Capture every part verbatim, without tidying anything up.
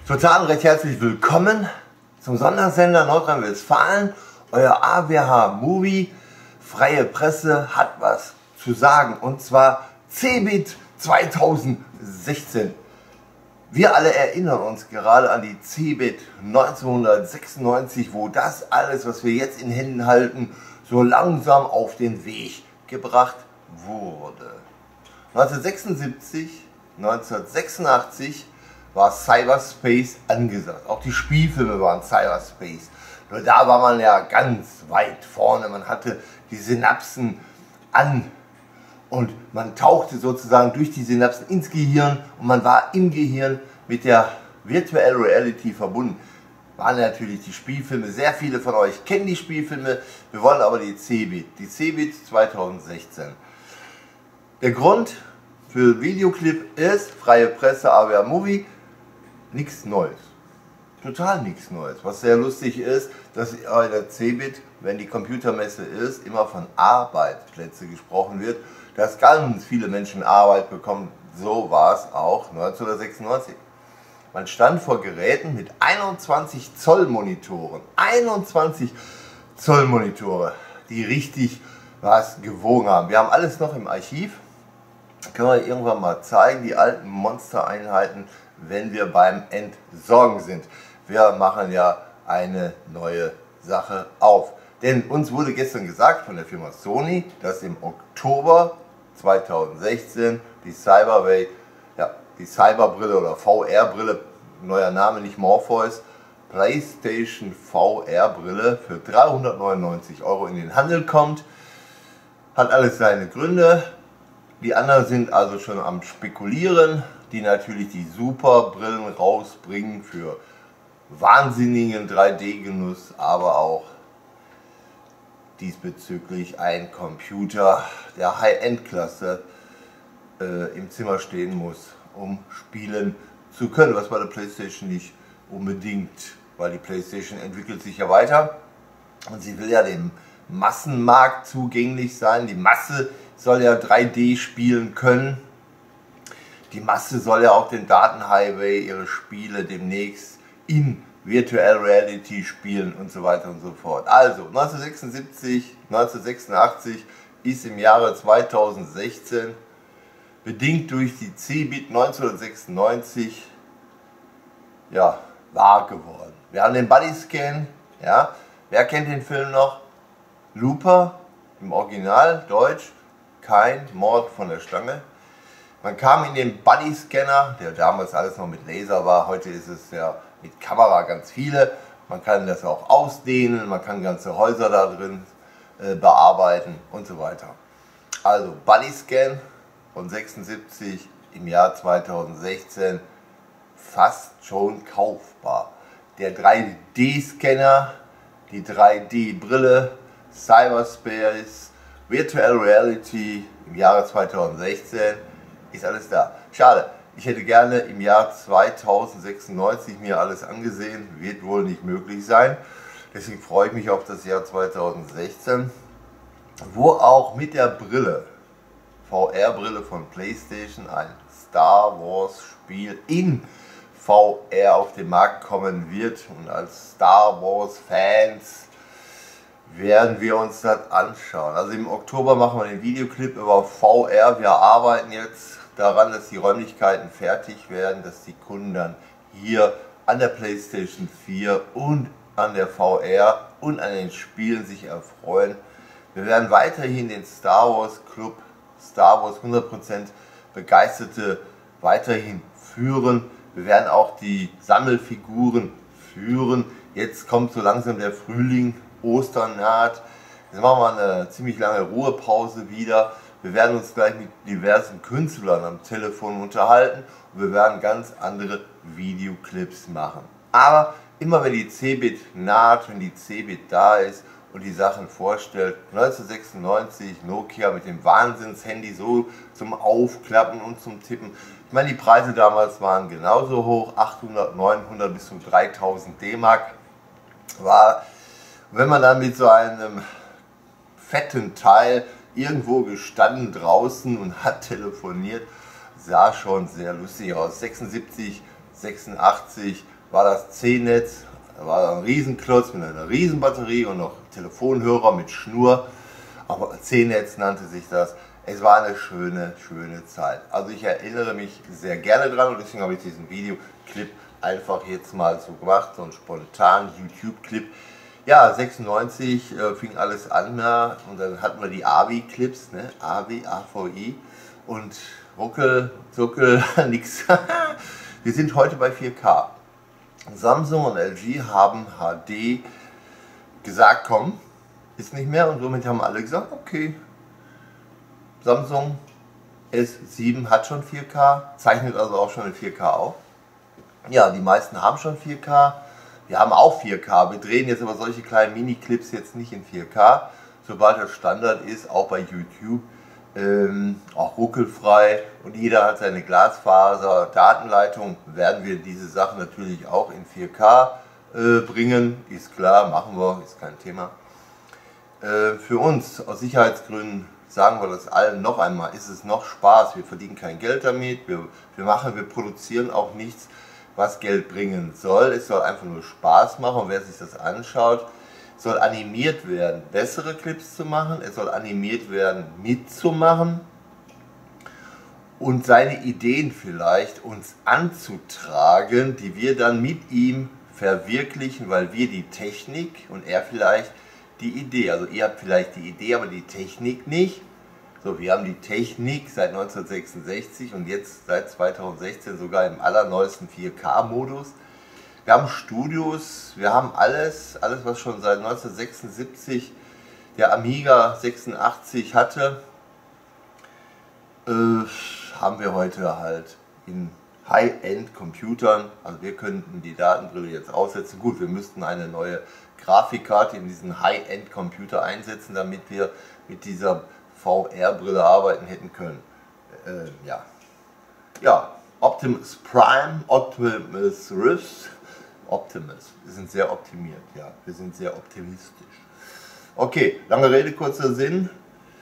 Total recht herzlich willkommen zum Sondersender Nordrhein-Westfalen. Euer A W H Movie, freie Presse, hat was zu sagen, und zwar CeBIT zweitausendsechzehn. Wir alle erinnern uns gerade an die CeBIT neunzehnhundertsechsundneunzig, wo das alles, was wir jetzt in Händen halten, so langsam auf den Weg gebracht wurde. neunzehnhundertsechsundsiebzig, neunzehnhundertsechsundachtzig war Cyberspace angesagt. Auch die Spielfilme waren Cyberspace. Nur da war man ja ganz weit vorne. Man hatte die Synapsen an und man tauchte sozusagen durch die Synapsen ins Gehirn und man war im Gehirn mit der Virtual Reality verbunden. Waren natürlich die Spielfilme. Sehr viele von euch kennen die Spielfilme. Wir wollen aber die CeBIT. Die CeBIT zweitausendsechzehn. Der Grund für Videoclip ist freie Presse, A W H Movie. Nichts Neues. Total nichts Neues. Was sehr lustig ist, dass bei der CeBIT, wenn die Computermesse ist, immer von Arbeitsplätzen gesprochen wird, dass ganz viele Menschen Arbeit bekommen. So war es auch neunzehnhundertsechsundneunzig. Man stand vor Geräten mit einundzwanzig Zoll Monitoren. einundzwanzig Zoll Monitore, die richtig was gewogen haben. Wir haben alles noch im Archiv. Können wir irgendwann mal zeigen, die alten Monstereinheiten, wenn wir beim Entsorgen sind. Wir machen ja eine neue Sache auf. Denn uns wurde gestern gesagt von der Firma Sony, dass im Oktober zweitausendsechzehn die Cyberway, ja, die Cyberbrille oder V R-Brille, neuer Name, nicht Morpheus, PlayStation V R-Brille für dreihundertneunundneunzig Euro in den Handel kommt. Hat alles seine Gründe. Die anderen sind also schon am Spekulieren, die natürlich die Superbrillen rausbringen für wahnsinnigen drei D-Genuss, aber auch diesbezüglich ein Computer der High-End-Klasse äh, im Zimmer stehen muss, um spielen zu können, was bei der PlayStation nicht unbedingt, weil die PlayStation entwickelt sich ja weiter und sie will ja dem Massenmarkt zugänglich sein. Die Masse soll ja drei D spielen können. Die Masse soll ja auch den Datenhighway, ihre Spiele demnächst in Virtual Reality spielen und so weiter und so fort. Also neunzehnhundertsechsundsiebzig, neunzehnhundertsechsundachtzig ist im Jahre zweitausendsechzehn bedingt durch die CeBIT neunzehnhundertsechsundneunzig ja, wahr geworden. Wir haben den Bodyscan, ja, wer kennt den Film noch? Looper im Original, Deutsch, kein Mord von der Stange. Man kam in den Bodyscanner, der damals alles noch mit Laser war, heute ist es ja mit Kamera ganz viele. Man kann das auch ausdehnen, man kann ganze Häuser da drin äh, bearbeiten und so weiter. Also Bodyscan von sechsundsiebzig im Jahr zweitausendsechzehn fast schon kaufbar. Der drei D-Scanner, die drei D-Brille, Cyberspace, Virtual Reality im Jahre zweitausendsechzehn ist alles da. Schade, ich hätte gerne im Jahr zweitausendsechsundneunzig mir alles angesehen, wird wohl nicht möglich sein. Deswegen freue ich mich auf das Jahr zweitausendsechzehn, wo auch mit der Brille, V R-Brille von PlayStation, ein Star Wars Spiel in V R auf den Markt kommen wird. Und als Star Wars Fans werden wir uns das anschauen. Also im Oktober machen wir den Videoclip über V R. Wir arbeiten jetzt daran, dass die Räumlichkeiten fertig werden, dass die Kunden dann hier an der PlayStation vier und an der V R und an den Spielen sich erfreuen. Wir werden weiterhin den Star Wars Club, Star Wars hundert Prozent Begeisterte weiterhin führen. Wir werden auch die Sammelfiguren führen. Jetzt kommt so langsam der Frühling, Ostern naht. Jetzt machen wir eine ziemlich lange Ruhepause wieder. Wir werden uns gleich mit diversen Künstlern am Telefon unterhalten und wir werden ganz andere Videoclips machen. Aber immer wenn die CeBIT naht, wenn die CeBIT da ist und die Sachen vorstellt, neunzehnhundertsechsundneunzig Nokia mit dem Wahnsinns-Handy so zum Aufklappen und zum Tippen. Ich meine, die Preise damals waren genauso hoch, achthundert, neunhundert bis zu dreitausend D-Mark war. Wenn man dann mit so einem fetten Teil irgendwo gestanden draußen und hat telefoniert, sah schon sehr lustig aus. sechsundsiebzig, sechsundachtzig war das C-Netz, da war da ein Riesenklotz mit einer Riesenbatterie und noch Telefonhörer mit Schnur, aber C-Netz nannte sich das. Es war eine schöne, schöne Zeit. Also ich erinnere mich sehr gerne dran und deswegen habe ich diesen Videoclip einfach jetzt mal so gemacht, so einen spontanen YouTube-Clip. Ja, sechsundneunzig äh, fing alles an, ja, und dann hatten wir die A V I-Clips, ne? A V I, A V I und Ruckel, Zuckel, nix. Wir sind heute bei vier K. Samsung und L G haben H D gesagt, komm, ist nicht mehr, und somit haben alle gesagt, okay, Samsung S sieben hat schon vier K, zeichnet also auch schon in vier K auf. Ja, die meisten haben schon vier K, wir haben auch vier K, wir drehen jetzt aber solche kleinen Mini-Clips jetzt nicht in vier K, sobald das Standard ist, auch bei YouTube, ähm, auch ruckelfrei und jeder hat seine Glasfaser-Datenleitung, werden wir diese Sachen natürlich auch in vier K äh, bringen, ist klar, machen wir, ist kein Thema. Äh, für uns aus Sicherheitsgründen sagen wir das allen noch einmal, ist es noch Spaß, wir verdienen kein Geld damit, wir, wir machen, wir produzieren auch nichts, was Geld bringen soll, es soll einfach nur Spaß machen, und wer sich das anschaut, soll animiert werden, bessere Clips zu machen, es soll animiert werden, mitzumachen und seine Ideen vielleicht uns anzutragen, die wir dann mit ihm verwirklichen, weil wir die Technik und er vielleicht die Idee, also ihr habt vielleicht die Idee, aber die Technik nicht. So, wir haben die Technik seit neunzehnhundertsechsundsechzig und jetzt seit zweitausendsechzehn sogar im allerneuesten vier K Modus. Wir haben Studios, wir haben alles, alles was schon seit neunzehnhundertsechsundsiebzig der Amiga sechsundachtzig hatte, äh, haben wir heute halt in High-End-Computern. Also wir könnten die Datenbrille jetzt aussetzen. Gut, wir müssten eine neue Grafikkarte in diesen High-End-Computer einsetzen, damit wir mit dieser V R-Brille arbeiten hätten können. Äh, ja. ja, Optimus Prime, Optimus Rift, Optimus. Wir sind sehr optimiert, ja, wir sind sehr optimistisch. Okay, lange Rede, kurzer Sinn.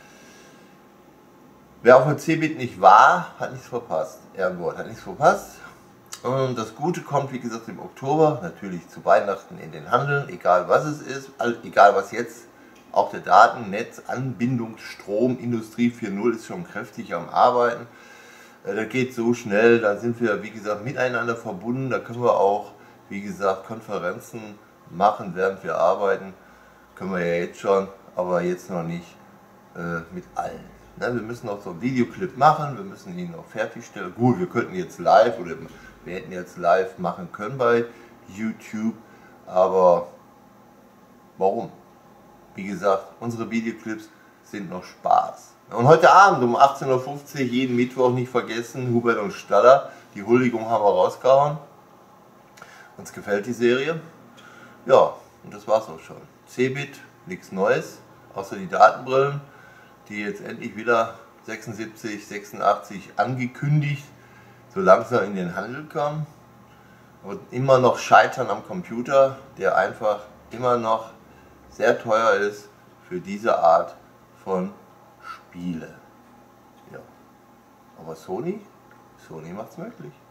Wer auf dem C-Bit nicht war, hat nichts verpasst. Ehrenwort, hat nichts verpasst. Und das Gute kommt, wie gesagt, im Oktober, natürlich zu Weihnachten in den Handel, egal was es ist, egal was jetzt, auch der Datennetz, Anbindungsstrom, Industrie vier Punkt null ist schon kräftig am Arbeiten. Das geht so schnell, da sind wir, wie gesagt, miteinander verbunden, da können wir auch, wie gesagt, Konferenzen machen, während wir arbeiten. Können wir ja jetzt schon, aber jetzt noch nicht äh, mit allen. Ne, wir müssen noch so einen Videoclip machen, wir müssen ihn noch fertigstellen. Gut, wir könnten jetzt live oder wir hätten jetzt live machen können bei YouTube, aber warum? Wie gesagt, unsere Videoclips sind noch Spaß. Und heute Abend um achtzehn Uhr fünfzig, jeden Mittwoch nicht vergessen, Hubert und Staller, die Huldigung haben wir rausgehauen. Uns gefällt die Serie. Ja, und das war's auch schon. C-Bit, nichts Neues, außer die Datenbrillen, die jetzt endlich wieder sechsundsiebzig, sechsundachtzig angekündigt, so langsam in den Handel kommen. Und immer noch scheitern am Computer, der einfach immer noch sehr teuer ist für diese Art von Spiele. Ja. Aber Sony, Sony macht's möglich.